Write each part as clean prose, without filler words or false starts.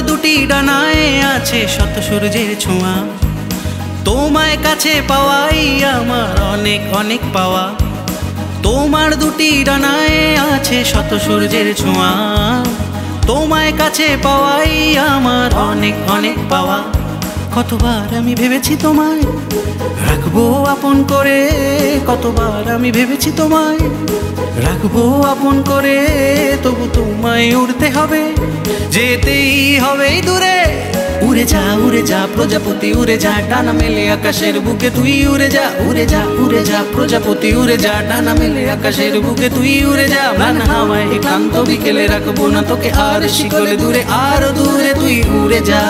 দুটি ডানায় আছে শত সূর্যের ছোঁয়া, তোমায় কাছে পাওয়াই আমার অনেক অনেক পাওয়া। তোমার দুটি ডানায় আছে শত সূর্যের ছোঁয়া, তোমায় কাছে পাওয়াই আমার অনেক অনেক পাওয়া। কতবার আমি ভেবেছি তোমায় রাখবো আপন করে, কতবার আমি ভেবেছি তোমায় রাখবো আপন করে, তবু তোমায় উড়তে হবে, যেতেই হবে দূরে। উড়ে যা প্রজাপতি উড়ে যা, ডানা মেলে আকাশের বুকে তুই উড়ে যা। উড়ে যা প্রজাপতি উড়ে যা, ডানা মেলে আকাশের বুকে তুই উড়ে যা। মান হাওয়ায় ক্লান্ত বিকেলে রাখবো না তোকে আর শিকলে, দূরে আরো দূরে তুই উড়ে যা।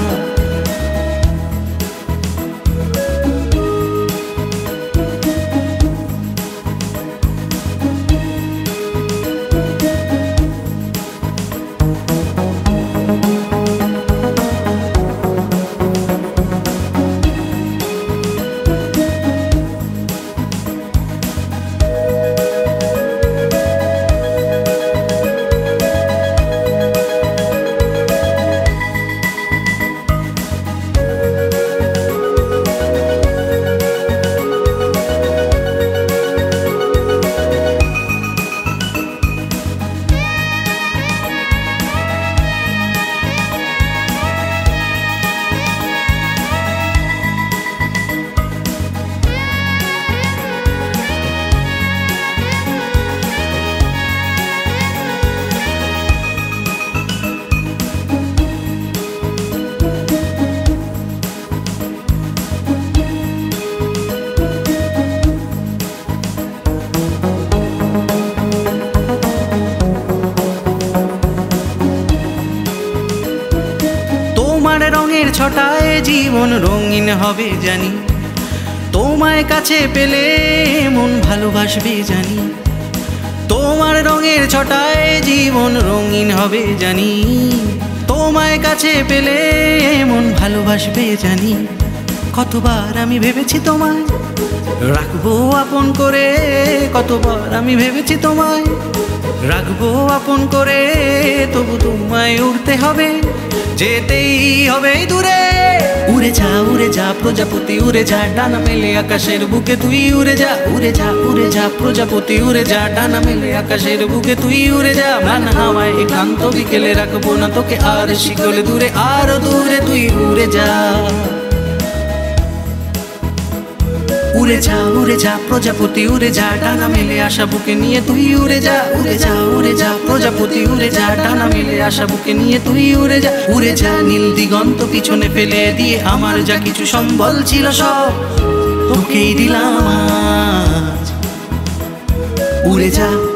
তোমার রঙের ছটায় জীবন রঙিন হবে জানি, তোমায় কাছে পেলে মন ভালোবাসবে জানি। তোমার রঙের ছটায় জীবন রঙিন হবে জানি, তোমায় কাছে পেলে মন ভালোবাসবে জানি। কতবার আমি ভেবেছি তোমায় রাখবো আপন করে, কতবার আমি ভেবেছি তোমায় রাখবো আপন করে, তবু তোমায় উড়তে হবে, যেতেই হবে দূরে। উড়ে যা প্রজাপতি উড়ে যা, ডানা মেলে আকাশের বুকে তুই উড়ে যা। উড়ে যা প্রজাপতি উড়ে যা, ডানা মেলে আকাশের বুকে তুই উড়ে যা। মান হাওয়ায় ক্লান্ত বিকেলে রাখবো না তোকে আর শিকলে, দূরে আরো দূরে তুই উড়ে যা। উড়ে যা প্রজাপতি উড়ে যা, ডানা মেলে আশা বুকে নিয়ে তুই উড়ে যা। উড়ে যা প্রজাপতি উড়ে যা, ডানা মেলে আশা বুকে নিয়ে তুই উড়ে যা। উড়ে যা নীল দিগন্ত পিছনে ফেলে দিয়ে, আমার যা কিছু সম্বল ছিল সব তোকেই দিলাম আজ। উড়ে যা।